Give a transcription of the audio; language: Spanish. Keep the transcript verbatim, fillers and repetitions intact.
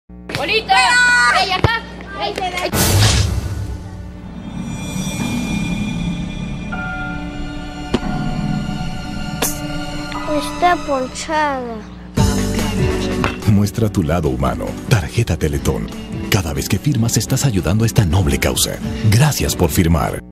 ¡Bolita! ¡Ey, acá! ¡Ey, ey! Está ponchada. Muestra tu lado humano. Tarjeta Teletón. Cada vez que firmas estás ayudando a esta noble causa. Gracias por firmar.